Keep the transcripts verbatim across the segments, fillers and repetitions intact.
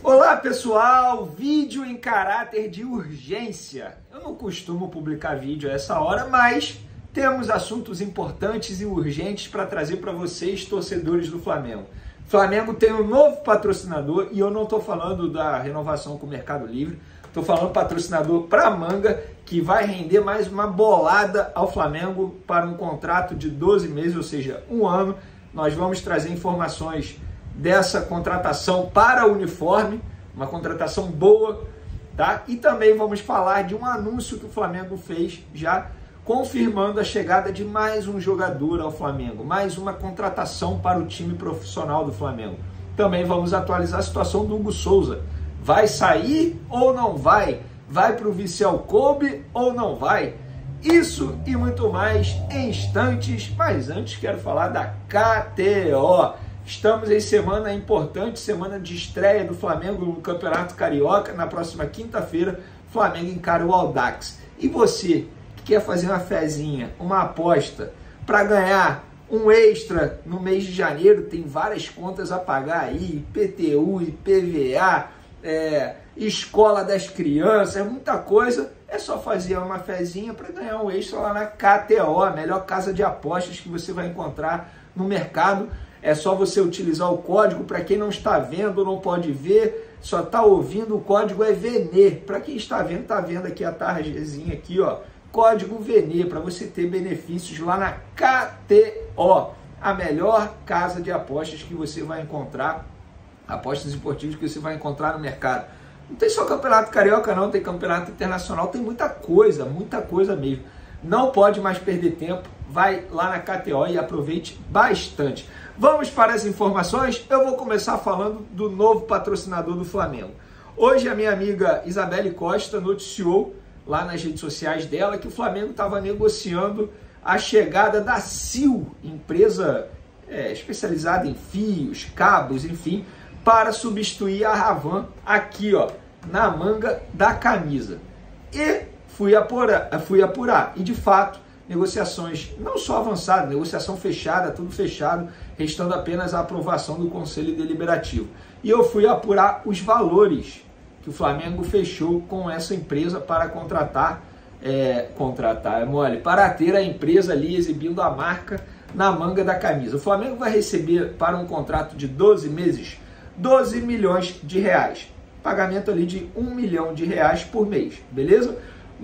Olá pessoal, vídeo em caráter de urgência. Eu não costumo publicar vídeo a essa hora, mas temos assuntos importantes e urgentes para trazer para vocês, torcedores do Flamengo. Flamengo tem um novo patrocinador e eu não estou falando da renovação com o Mercado Livre, estou falando patrocinador para a Manga, que vai render mais uma bolada ao Flamengo para um contrato de doze meses, ou seja, um ano. Nós vamos trazer informações dessa contratação para o uniforme, uma contratação boa, tá? E também vamos falar de um anúncio que o Flamengo fez já confirmando a chegada de mais um jogador ao Flamengo, mais uma contratação para o time profissional do Flamengo. Também vamos atualizar a situação do Hugo Souza. Vai sair ou não vai? Vai para o Vissel Kobe ou não vai? Isso e muito mais em instantes, mas antes quero falar da K T O. Estamos em semana importante, semana de estreia do Flamengo no Campeonato Carioca. Na próxima quinta-feira, o Flamengo encara o Audax. E você que quer fazer uma fezinha, uma aposta para ganhar um extra no mês de janeiro, tem várias contas a pagar aí, I P T U, I P V A, é, escola das crianças, muita coisa. É só fazer uma fezinha para ganhar um extra lá na K T O, a melhor casa de apostas que você vai encontrar no mercado. É só você utilizar o código. Para quem não está vendo, não pode ver, só está ouvindo, o código é V N E. Para quem está vendo, está vendo aqui a tarjezinha aqui, ó, código V N E, para você ter benefícios lá na K T O, a melhor casa de apostas que você vai encontrar, apostas esportivas que você vai encontrar no mercado. Não tem só campeonato carioca não, tem campeonato internacional, tem muita coisa, muita coisa mesmo. Não pode mais perder tempo, vai lá na K T O e aproveite bastante. Vamos para as informações. Eu vou começar falando do novo patrocinador do Flamengo. Hoje a minha amiga Isabelle Costa noticiou lá nas redes sociais dela que o Flamengo estava negociando a chegada da Sil, empresa é, especializada em fios, cabos, enfim, para substituir a Ravan aqui, ó, na manga da camisa. E fui apurar, fui apurar. E de fato, negociações não só avançadas, negociação fechada, tudo fechado, restando apenas a aprovação do Conselho Deliberativo. E eu fui apurar os valores que o Flamengo fechou com essa empresa para contratar, é, contratar, é mole, para ter a empresa ali exibindo a marca na manga da camisa. O Flamengo vai receber para um contrato de doze meses, doze milhões de reais. Pagamento ali de um milhão de reais por mês, beleza?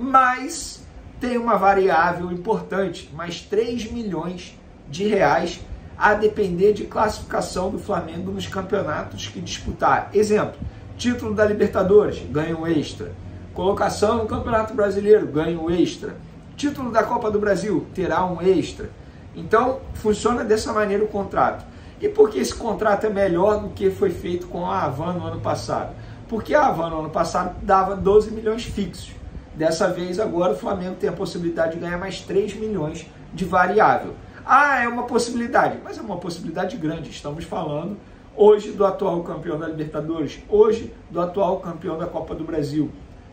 Mas tem uma variável importante, mais três milhões de reais a depender de classificação do Flamengo nos campeonatos que disputar. Exemplo, título da Libertadores, ganha um extra. Colocação no Campeonato Brasileiro, ganha um extra. Título da Copa do Brasil, terá um extra. Então, funciona dessa maneira o contrato. E por que esse contrato é melhor do que foi feito com a Havan no ano passado? Porque a Havan no ano passado dava doze milhões fixos. Dessa vez, agora, o Flamengo tem a possibilidade de ganhar mais três milhões de variável. Ah, é uma possibilidade, mas é uma possibilidade grande. Estamos falando hoje do atual campeão da Libertadores, hoje do atual campeão da Copa do Brasil.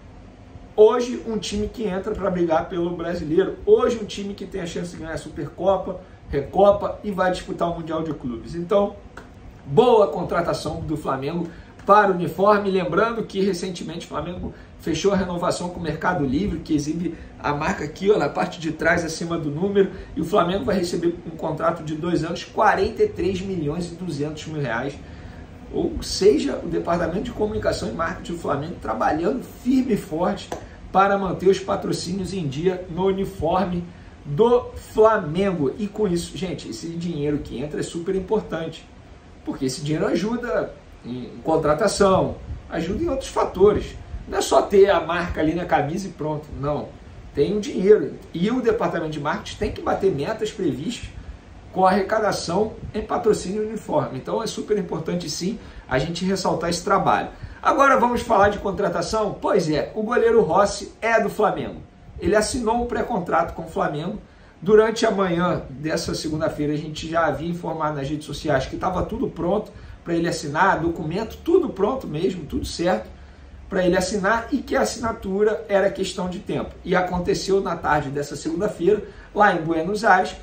Hoje, um time que entra para brigar pelo Brasileiro. Hoje, um time que tem a chance de ganhar a Supercopa, Recopa e vai disputar o Mundial de Clubes. Então, boa contratação do Flamengo para o uniforme. Lembrando que recentemente o Flamengo fechou a renovação com o Mercado Livre, que exibe a marca aqui, ó, na parte de trás, acima do número, e o Flamengo vai receber um contrato de dois anos, quarenta e três milhões e duzentos mil reais. Ou seja, o Departamento de Comunicação e Marketing do Flamengo trabalhando firme e forte para manter os patrocínios em dia no uniforme do Flamengo. E com isso, gente, esse dinheiro que entra é super importante, porque esse dinheiro ajuda em contratação, ajuda em outros fatores. Não é só ter a marca ali na camisa e pronto, não. Tem um dinheiro. E o departamento de marketing tem que bater metas previstas com a arrecadação em patrocínio e uniforme. Então é super importante sim a gente ressaltar esse trabalho. Agora vamos falar de contratação? Pois é, o goleiro Rossi é do Flamengo. Ele assinou um pré-contrato com o Flamengo. Durante a manhã dessa segunda-feira a gente já havia informado nas redes sociais que estava tudo pronto para ele assinar, documento, tudo pronto mesmo, tudo certo para ele assinar, e que a assinatura era questão de tempo. E aconteceu na tarde dessa segunda-feira, lá em Buenos Aires,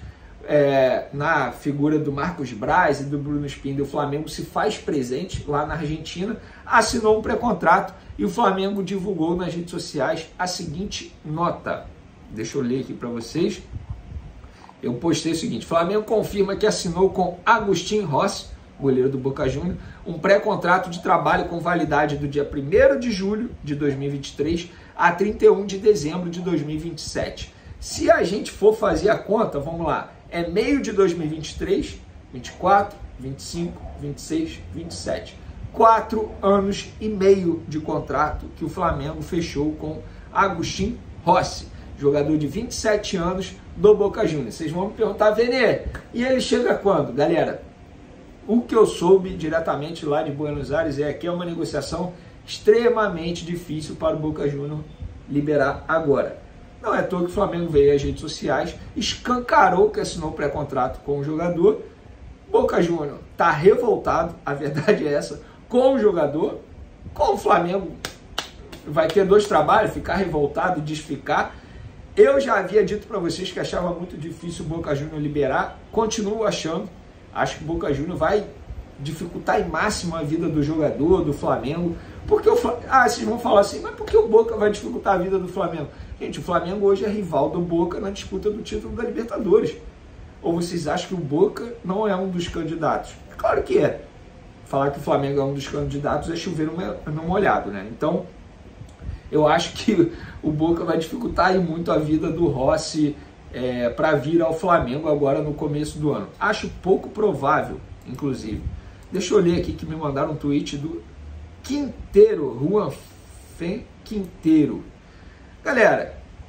é, na figura do Marcos Braz e do Bruno Spindel, o Flamengo se faz presente lá na Argentina, assinou um pré-contrato e o Flamengo divulgou nas redes sociais a seguinte nota. Deixa eu ler aqui para vocês. Eu postei o seguinte: Flamengo confirma que assinou com Agustín Rossi, goleiro do Boca Juniors, um pré-contrato de trabalho com validade do dia primeiro de julho de dois mil e vinte e três a trinta e um de dezembro de dois mil e vinte e sete. Se a gente for fazer a conta, vamos lá, é meio de dois mil e vinte e três, vinte e quatro, vinte e cinco, vinte e seis, vinte e sete. Quatro anos e meio de contrato que o Flamengo fechou com Agustín Rossi, jogador de vinte e sete anos do Boca Juniors. Vocês vão me perguntar, Vene, e ele chega quando? Galera, o que eu soube diretamente lá de Buenos Aires é que é uma negociação extremamente difícil para o Boca Juniors liberar agora. Não é à toa que o Flamengo veio às redes sociais, escancarou que assinou pré-contrato com o jogador. Boca Juniors está revoltado, a verdade é essa, com o jogador. Com o Flamengo vai ter dois trabalhos, ficar revoltado e desficar. Eu já havia dito para vocês que achava muito difícil o Boca Juniors liberar, continuo achando. Acho que o Boca Juniors vai dificultar em máximo a vida do jogador, do Flamengo. Porque o Flamengo... Ah, vocês vão falar assim, mas por que o Boca vai dificultar a vida do Flamengo? Gente, o Flamengo hoje é rival do Boca na disputa do título da Libertadores. Ou vocês acham que o Boca não é um dos candidatos? É claro que é. Falar que o Flamengo é um dos candidatos é chover no molhado, né? Então, eu acho que o Boca vai dificultar aí muito a vida do Rossi é, para vir ao Flamengo agora no começo do ano. Acho pouco provável, inclusive. Deixa eu ler aqui que me mandaram um tweet do Quinteiro, Juan Fen Quinteiro. Galera,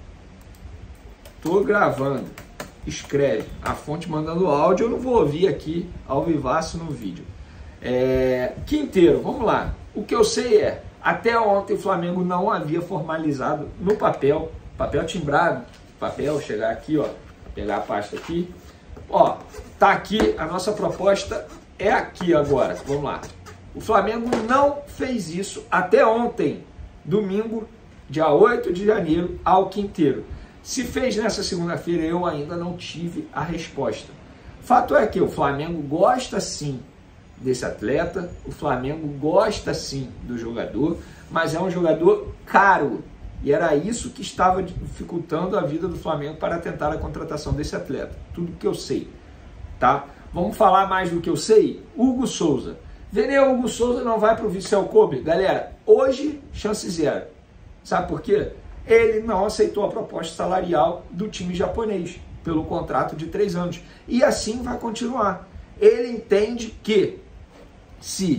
tô gravando, escreve, a fonte mandando áudio, eu não vou ouvir aqui ao vivaço no vídeo. É, Quinteiro, vamos lá. O que eu sei é, até ontem o Flamengo não havia formalizado no papel, papel timbrado, papel, chegar aqui, ó, pegar a pasta aqui, ó, tá aqui, a nossa proposta é aqui agora, vamos lá. O Flamengo não fez isso até ontem, domingo, dia oito de janeiro, ao Quinteiro. Se fez nessa segunda-feira, eu ainda não tive a resposta. Fato é que o Flamengo gosta sim desse atleta, o Flamengo gosta sim do jogador, mas é um jogador caro. E era isso que estava dificultando a vida do Flamengo para tentar a contratação desse atleta. Tudo que eu sei, tá? Vamos falar mais do que eu sei? Hugo Souza. Vene, Hugo Souza não vai para o Vissel Kobe? Galera, hoje, chance zero. Sabe por quê? Ele não aceitou a proposta salarial do time japonês, pelo contrato de três anos. E assim vai continuar. Ele entende que se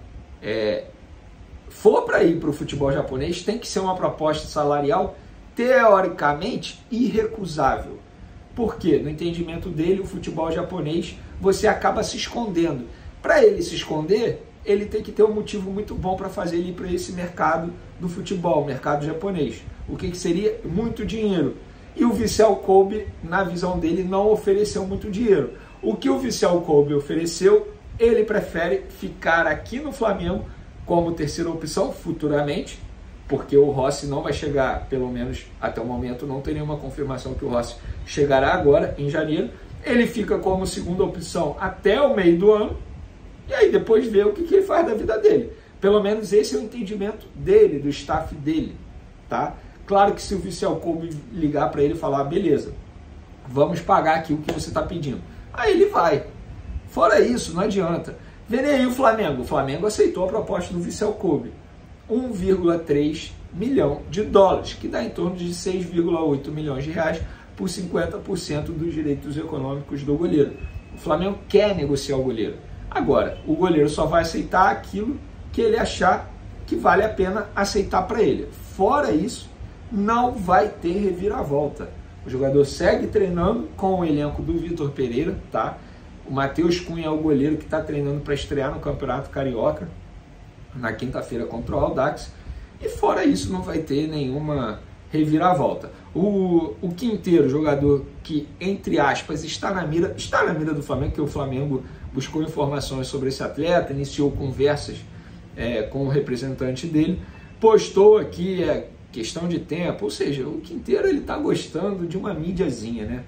é, for para ir para o futebol japonês, tem que ser uma proposta salarial teoricamente irrecusável. Por quê? No entendimento dele, o futebol japonês, você acaba se escondendo. Para ele se esconder, ele tem que ter um motivo muito bom para fazer ele ir para esse mercado do futebol, mercado japonês. O que, que seria? Muito dinheiro. E o Vissel Kobe, na visão dele, não ofereceu muito dinheiro. O que o Vissel Kobe ofereceu, ele prefere ficar aqui no Flamengo como terceira opção futuramente, porque o Rossi não vai chegar, pelo menos até o momento, não tem nenhuma confirmação que o Rossi chegará agora, em janeiro. Ele fica como segunda opção até o meio do ano, e aí depois vê o que, que ele faz da vida dele. Pelo menos esse é o entendimento dele, do staff dele, tá? Claro que se o Vissel Kobe ligar para ele e falar, beleza, vamos pagar aqui o que você está pedindo, aí ele vai. Fora isso, não adianta. Vem aí o Flamengo. O Flamengo aceitou a proposta do Vissel Kobe. um vírgula três milhão de dólares, que dá em torno de seis vírgula oito milhões de reais por cinquenta por cento dos direitos econômicos do goleiro. O Flamengo quer negociar o goleiro. Agora, o goleiro só vai aceitar aquilo que ele achar que vale a pena aceitar para ele. Fora isso, não vai ter reviravolta. O jogador segue treinando com o elenco do Vitor Pereira, tá? O Matheus Cunha é o goleiro que está treinando para estrear no Campeonato Carioca na quinta-feira contra o Audax. E fora isso, não vai ter nenhuma reviravolta. O, o Quinteiro, jogador que, entre aspas, está na mira, está na mira do Flamengo, que o Flamengo buscou informações sobre esse atleta, iniciou conversas é, com o representante dele, postou aqui, é questão de tempo, ou seja, o Quinteiro ele está gostando de uma mídiazinha, né?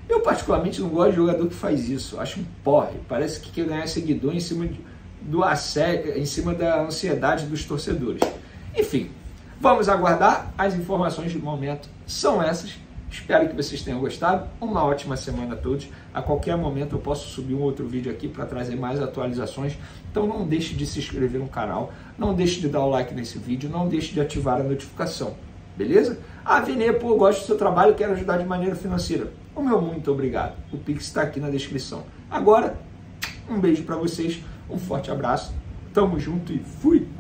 Eu particularmente não gosto de jogador que faz isso, acho um porre, parece que quer ganhar seguidor em cima, de, do assédio, em cima da ansiedade dos torcedores. Enfim, vamos aguardar, as informações do momento são essas, espero que vocês tenham gostado, uma ótima semana a todos, a qualquer momento eu posso subir um outro vídeo aqui para trazer mais atualizações, então não deixe de se inscrever no canal, não deixe de dar o like nesse vídeo, não deixe de ativar a notificação, beleza? Ah, Vene, pô, eu gosto do seu trabalho, quero ajudar de maneira financeira. O meu muito obrigado. O Pix está aqui na descrição. Agora, um beijo para vocês, um forte abraço, tamo junto e fui!